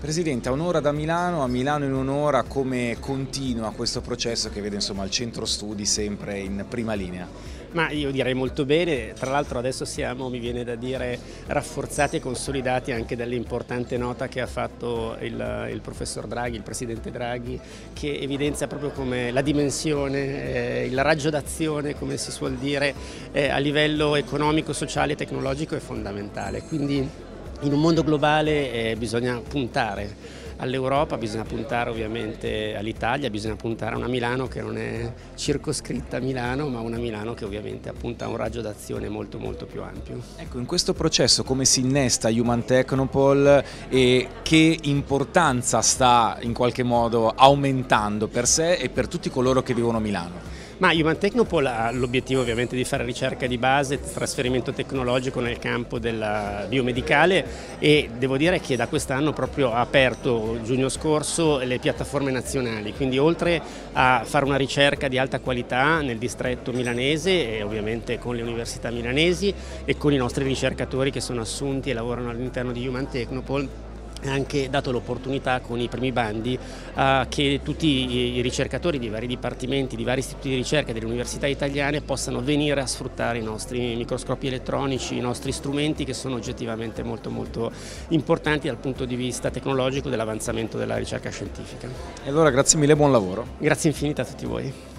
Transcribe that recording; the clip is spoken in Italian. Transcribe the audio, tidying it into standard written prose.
Presidente, a un'ora da Milano, a Milano in un'ora, come continua questo processo che vede insomma il centro studi sempre in prima linea? Ma io direi molto bene, tra l'altro adesso siamo, mi viene da dire, rafforzati e consolidati anche dall'importante nota che ha fatto il professor Draghi, il presidente Draghi, che evidenzia proprio come la dimensione, il raggio d'azione, come si suol dire, a livello economico, sociale e tecnologico è fondamentale. Quindi in un mondo globale bisogna puntare all'Europa, bisogna puntare ovviamente all'Italia, bisogna puntare a una Milano che non è circoscritta a Milano, ma una Milano che ovviamente appunta a un raggio d'azione molto più ampio. Ecco, in questo processo come si innesta Human Technopole e che importanza sta in qualche modo aumentando per sé e per tutti coloro che vivono a Milano? Ma Human Technopole ha l'obiettivo ovviamente di fare ricerca di base, trasferimento tecnologico nel campo del biomedicale e devo dire che da quest'anno proprio ha aperto giugno scorso le piattaforme nazionali, quindi oltre a fare una ricerca di alta qualità nel distretto milanese e ovviamente con le università milanesi e con i nostri ricercatori che sono assunti e lavorano all'interno di Human Technopole, ha anche dato l'opportunità con i primi bandi che tutti i ricercatori di vari dipartimenti, di vari istituti di ricerca delle università italiane possano venire a sfruttare i nostri microscopi elettronici, i nostri strumenti che sono oggettivamente molto importanti dal punto di vista tecnologico dell'avanzamento della ricerca scientifica. E allora grazie mille e buon lavoro. Grazie infinite a tutti voi.